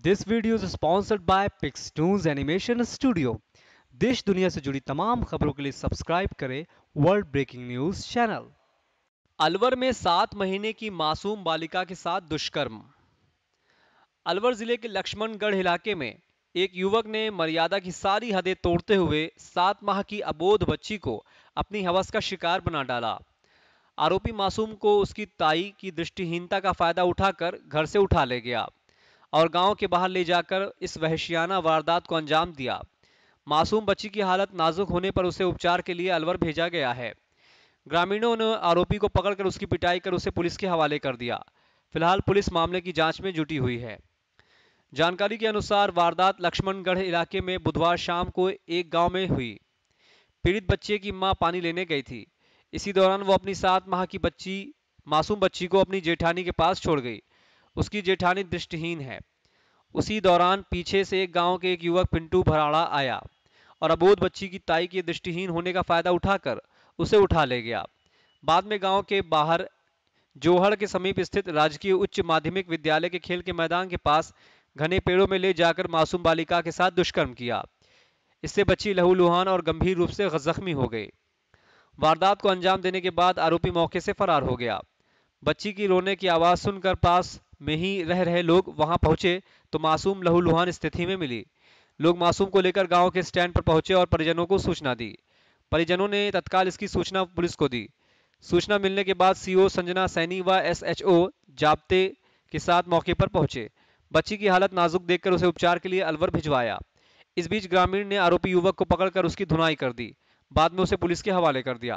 This video is sponsored by Pixtoonz Animation Studio। देश दुनिया से जुड़ी तमाम खबरों के लिए सब्सक्राइब करें world breaking news channel. Alwar में 7 महीने की मासूम बालिका के साथ दुष्कर्म। अलवर जिले के लक्ष्मणगढ़ इलाके में एक युवक ने मर्यादा की सारी हदें तोड़ते हुए 7 माह की अबोध बच्ची को अपनी हवस का शिकार बना डाला। आरोपी मासूम को उसकी ताई की दृष्टिहीनता का फायदा उठाकर घर से उठा ले गया और गांव के बाहर ले जाकर इस वहशियाना वारदात को अंजाम दिया। मासूम बच्ची की हालत नाजुक होने पर उसे उपचार के लिए अलवर भेजा गया है। ग्रामीणों ने आरोपी को पकड़कर उसकी पिटाई कर उसे पुलिस के हवाले कर दिया। फिलहाल पुलिस मामले की जांच में जुटी हुई है। जानकारी के अनुसार वारदात लक्ष्मणगढ़ इलाके में बुधवार शाम को एक गांव में हुई। पीड़ित बच्चे की मां पानी लेने गई थी। इसी दौरान वो अपनी 7 माह की मासूम बच्ची को अपनी जेठानी के पास छोड़ गई। उसकी जेठानी दृष्टिहीन है। उसी दौरान पीछे से गांव के एक युवक पिंटू भराड़ा आया और अबोध बच्ची की ताई के दृष्टिहीन होने का फायदा उठाकर उसे उठा ले गया। बाद में गांव के बाहर जोहड़ के समीप स्थित राजकीय उच्च माध्यमिक विद्यालय के खेल के मैदान के पास घने पेड़ों में ले जाकर मासूम बालिका के साथ दुष्कर्म किया। इससे बच्ची लहूलुहान और गंभीर रूप से जख्मी हो गई। वारदात को अंजाम देने के बाद आरोपी मौके से फरार हो गया। बच्ची की रोने की आवाज सुनकर पास में ही रह रहे लोग वहां पहुंचे तो मासूम लहूलुहान स्थिति में मिली। लोग मासूम को लेकर गांव के स्टैंड पर पहुंचे और परिजनों को सूचना दी। परिजनों ने तत्काल इसकी सूचना पुलिस को दी। सूचना मिलने के बाद सीओ संजना सैनी व एसएचओ जाब्ते के साथ मौके पर पहुंचे। बच्ची की हालत नाजुक देखकर उसे उपचार के लिए अलवर भिजवाया। इस बीच ग्रामीण ने आरोपी युवक को पकड़कर उसकी धुनाई कर दी। बाद में उसे पुलिस के हवाले कर दिया।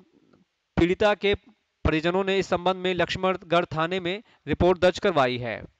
पीड़िता के परिजनों ने इस संबंध में लक्ष्मणगढ़ थाने में रिपोर्ट दर्ज करवाई है।